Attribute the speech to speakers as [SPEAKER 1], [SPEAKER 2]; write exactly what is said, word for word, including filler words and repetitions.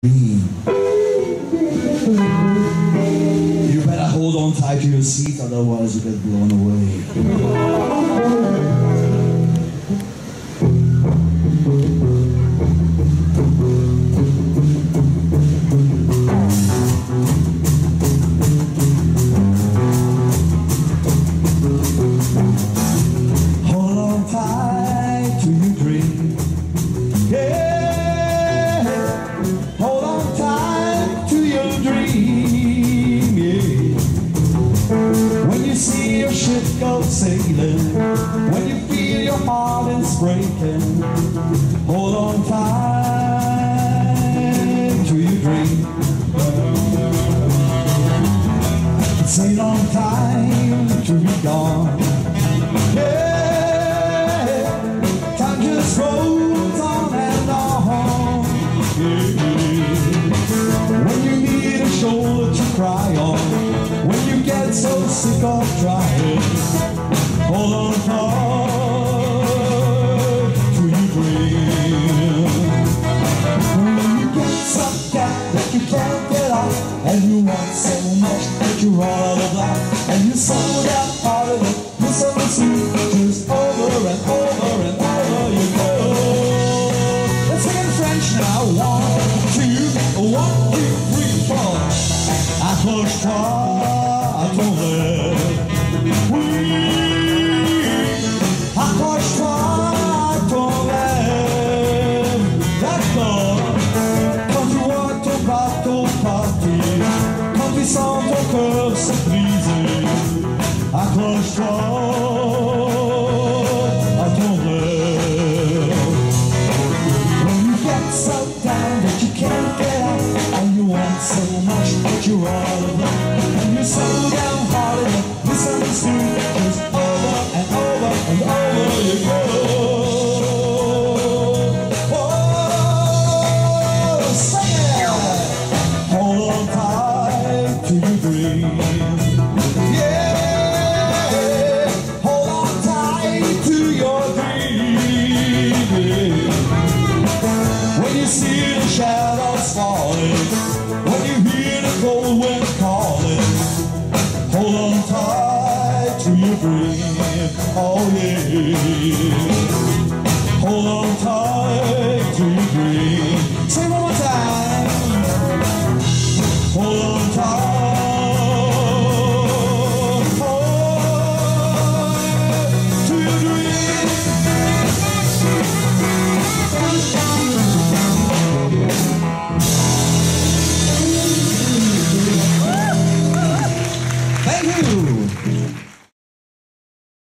[SPEAKER 1] You better hold on tight to your seat, otherwise you get blown away. Hold on tight to your dream. Yeah, hold on tight to your dream. Yeah, when you see your ship go sailing, when you feel your heart is breaking, hold on tight to your dream. It's a long time to be gone. Yeah, time just rolls on and on. Yeah. When you need a shoulder to cry on, when you get so sick of trying, hold on tight to your dream. When you get some gap that you can't get out, and you want so much that you're all out of life, and you're so downhearted and misunderstood, just over and over and over you go. Let's sing in French now. One, two, one, two, three, four. Accroche-toi à ton rêve. Oui, accroche-toi à ton rêve. D'accord. Quand tu vois ton bateau partir, quand tu sens ton cœur se briser, accroche-toi à ton rêve. When you get so down that you can't get up, and you want so much that you're all alone, and you're so downhearted and misunderstood, just over and over and over you go. Oh, sing it! Hold on tight to your dream. Yeah, hold on tight to your dream. Yeah. When you see the shadows falling, when you hear the cold wind calling, hold on tight to your dream. Oh yeah.